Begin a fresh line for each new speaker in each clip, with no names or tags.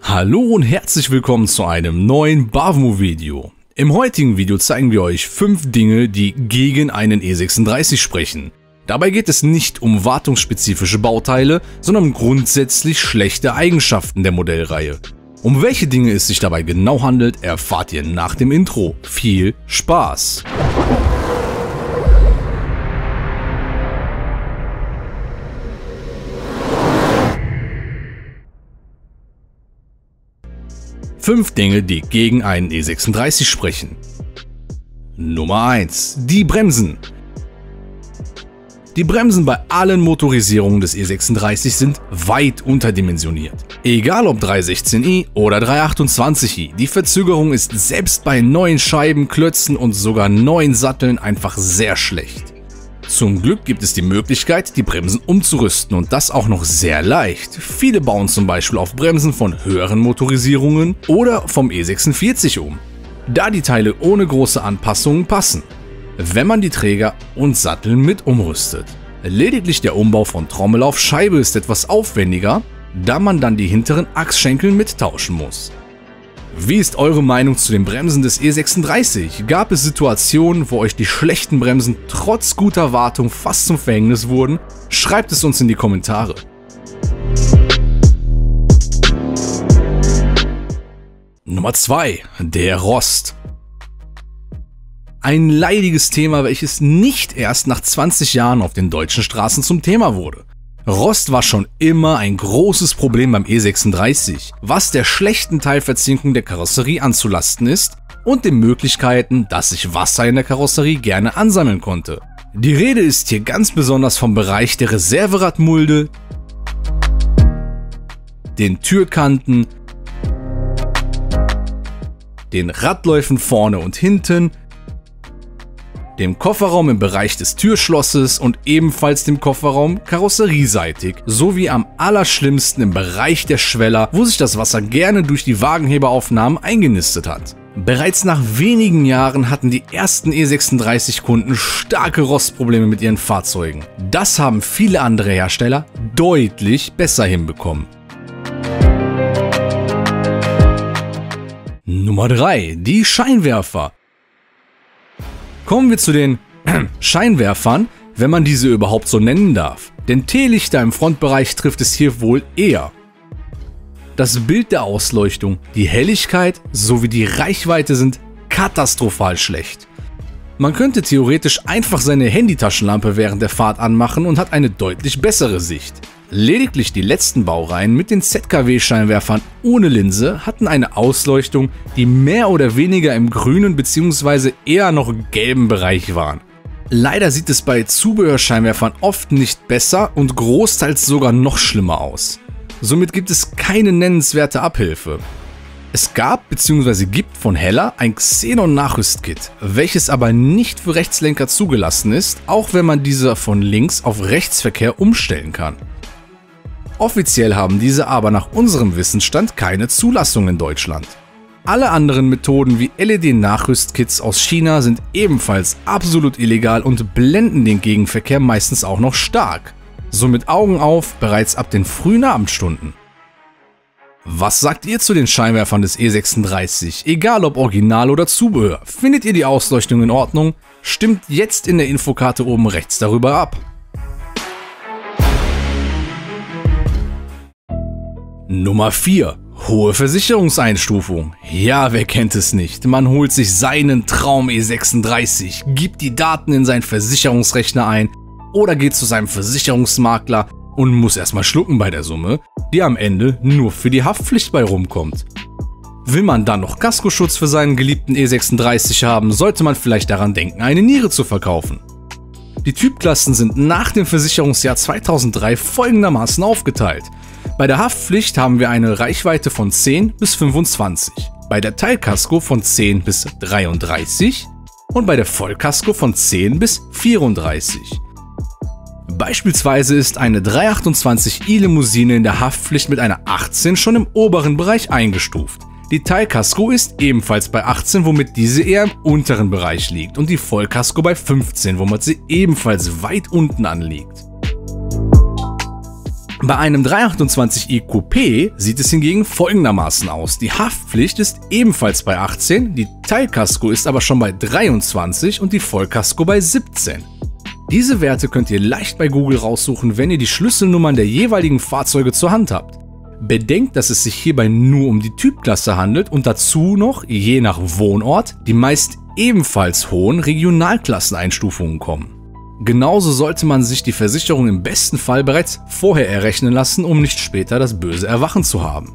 Hallo und herzlich willkommen zu einem neuen Bavmo-Video. Im heutigen Video zeigen wir euch 5 Dinge, die gegen einen E36 sprechen. Dabei geht es nicht um wartungsspezifische Bauteile, sondern um grundsätzlich schlechte Eigenschaften der Modellreihe. Um welche Dinge es sich dabei genau handelt, erfahrt ihr nach dem Intro. Viel Spaß! Fünf Dinge, die gegen einen E36 sprechen. Nummer 1. Die Bremsen. Die Bremsen bei allen Motorisierungen des E36 sind weit unterdimensioniert. Egal ob 316i oder 328i, die Verzögerung ist selbst bei neuen Scheiben, Klötzen und sogar neuen Satteln einfach sehr schlecht. Zum Glück gibt es die Möglichkeit, die Bremsen umzurüsten und das auch noch sehr leicht. Viele bauen zum Beispiel auf Bremsen von höheren Motorisierungen oder vom E46 um, da die Teile ohne große Anpassungen passen, wenn man die Träger und Sattel mit umrüstet. Lediglich der Umbau von Trommel auf Scheibe ist etwas aufwendiger, da man dann die hinteren Achsschenkel mittauschen muss. Wie ist eure Meinung zu den Bremsen des E36? Gab es Situationen, wo euch die schlechten Bremsen trotz guter Wartung fast zum Verhängnis wurden? Schreibt es uns in die Kommentare. Nummer 2. Der Rost. Ein leidiges Thema, welches nicht erst nach 20 Jahren auf den deutschen Straßen zum Thema wurde. Rost war schon immer ein großes Problem beim E36, was der schlechten Teilverzinkung der Karosserie anzulasten ist und den Möglichkeiten, dass sich Wasser in der Karosserie gerne ansammeln konnte. Die Rede ist hier ganz besonders vom Bereich der Reserveradmulde, den Türkanten, den Radläufen vorne und hinten, dem Kofferraum im Bereich des Türschlosses und ebenfalls dem Kofferraum karosserieseitig, sowie am allerschlimmsten im Bereich der Schweller, wo sich das Wasser gerne durch die Wagenheberaufnahmen eingenistet hat. Bereits nach wenigen Jahren hatten die ersten E36-Kunden starke Rostprobleme mit ihren Fahrzeugen. Das haben viele andere Hersteller deutlich besser hinbekommen. Nummer 3. Die Scheinwerfer. Kommen wir zu den Scheinwerfern, wenn man diese überhaupt so nennen darf. Denn Teelichter im Frontbereich trifft es hier wohl eher. Das Bild der Ausleuchtung, die Helligkeit sowie die Reichweite sind katastrophal schlecht. Man könnte theoretisch einfach seine Handytaschenlampe während der Fahrt anmachen und hat eine deutlich bessere Sicht. Lediglich die letzten Baureihen mit den ZKW-Scheinwerfern ohne Linse hatten eine Ausleuchtung, die mehr oder weniger im grünen bzw. eher noch gelben Bereich waren. Leider sieht es bei Zubehörscheinwerfern oft nicht besser und großteils sogar noch schlimmer aus. Somit gibt es keine nennenswerte Abhilfe. Es gab bzw. gibt von Hella ein Xenon-Nachrüstkit, welches aber nicht für Rechtslenker zugelassen ist, auch wenn man diese von Links auf Rechtsverkehr umstellen kann. Offiziell haben diese aber nach unserem Wissensstand keine Zulassung in Deutschland. Alle anderen Methoden wie LED-Nachrüstkits aus China sind ebenfalls absolut illegal und blenden den Gegenverkehr meistens auch noch stark. Somit Augen auf, bereits ab den frühen Abendstunden. Was sagt ihr zu den Scheinwerfern des E36? Egal ob Original oder Zubehör, findet ihr die Ausleuchtung in Ordnung? Stimmt jetzt in der Infokarte oben rechts darüber ab. Nummer 4. Hohe Versicherungseinstufung. Ja, wer kennt es nicht? Man holt sich seinen Traum E36, gibt die Daten in seinen Versicherungsrechner ein oder geht zu seinem Versicherungsmakler und muss erstmal schlucken bei der Summe, die am Ende nur für die Haftpflicht bei rumkommt. Will man dann noch Kaskoschutz für seinen geliebten E36 haben, sollte man vielleicht daran denken, eine Niere zu verkaufen. Die Typklassen sind nach dem Versicherungsjahr 2003 folgendermaßen aufgeteilt. Bei der Haftpflicht haben wir eine Reichweite von 10 bis 25, bei der Teilkasko von 10 bis 33 und bei der Vollkasko von 10 bis 34. Beispielsweise ist eine 328i Limousine in der Haftpflicht mit einer 18 schon im oberen Bereich eingestuft. Die Teilkasko ist ebenfalls bei 18, womit diese eher im unteren Bereich liegt, und die Vollkasko bei 15, womit sie ebenfalls weit unten anliegt. Bei einem 328i Coupé sieht es hingegen folgendermaßen aus. Die Haftpflicht ist ebenfalls bei 18, die Teilkasko ist aber schon bei 23 und die Vollkasko bei 17. Diese Werte könnt ihr leicht bei Google raussuchen, wenn ihr die Schlüsselnummern der jeweiligen Fahrzeuge zur Hand habt. Bedenkt, dass es sich hierbei nur um die Typklasse handelt und dazu noch, je nach Wohnort, die meist ebenfalls hohen Regionalklasseneinstufungen kommen. Genauso sollte man sich die Versicherung im besten Fall bereits vorher errechnen lassen, um nicht später das böse Erwachen zu haben.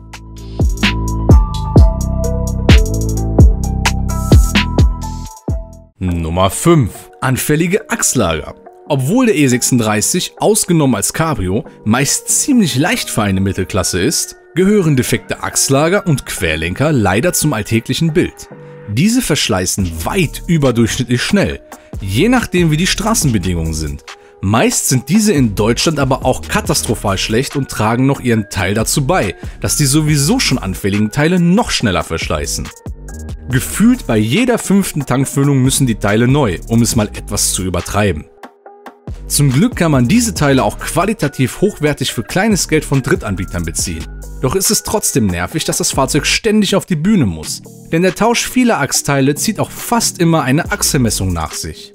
Nummer 5. Anfällige Achslager. Obwohl der E36, ausgenommen als Cabrio, meist ziemlich leicht für eine Mittelklasse ist, gehören defekte Achslager und Querlenker leider zum alltäglichen Bild. Diese verschleißen weit überdurchschnittlich schnell, je nachdem wie die Straßenbedingungen sind. Meist sind diese in Deutschland aber auch katastrophal schlecht und tragen noch ihren Teil dazu bei, dass die sowieso schon anfälligen Teile noch schneller verschleißen. Gefühlt bei jeder 5. Tankfüllung müssen die Teile neu, um es mal etwas zu übertreiben. Zum Glück kann man diese Teile auch qualitativ hochwertig für kleines Geld von Drittanbietern beziehen. Doch ist es trotzdem nervig, dass das Fahrzeug ständig auf die Bühne muss, denn der Tausch vieler Achsteile zieht auch fast immer eine Achselmessung nach sich.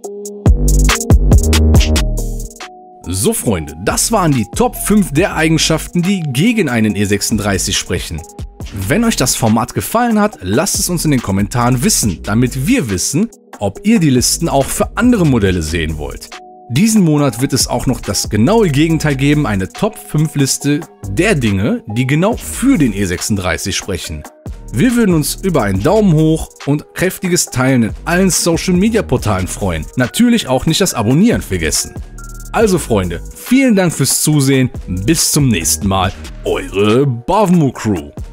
So Freunde, das waren die Top 5 der Eigenschaften, die gegen einen E36 sprechen. Wenn euch das Format gefallen hat, lasst es uns in den Kommentaren wissen, damit wir wissen, ob ihr die Listen auch für andere Modelle sehen wollt. Diesen Monat wird es auch noch das genaue Gegenteil geben, eine Top 5 Liste der Dinge, die genau für den E36 sprechen. Wir würden uns über einen Daumen hoch und kräftiges Teilen in allen Social Media Portalen freuen. Natürlich auch nicht das Abonnieren vergessen. Also Freunde, vielen Dank fürs Zusehen, bis zum nächsten Mal, eure Bavmo Crew.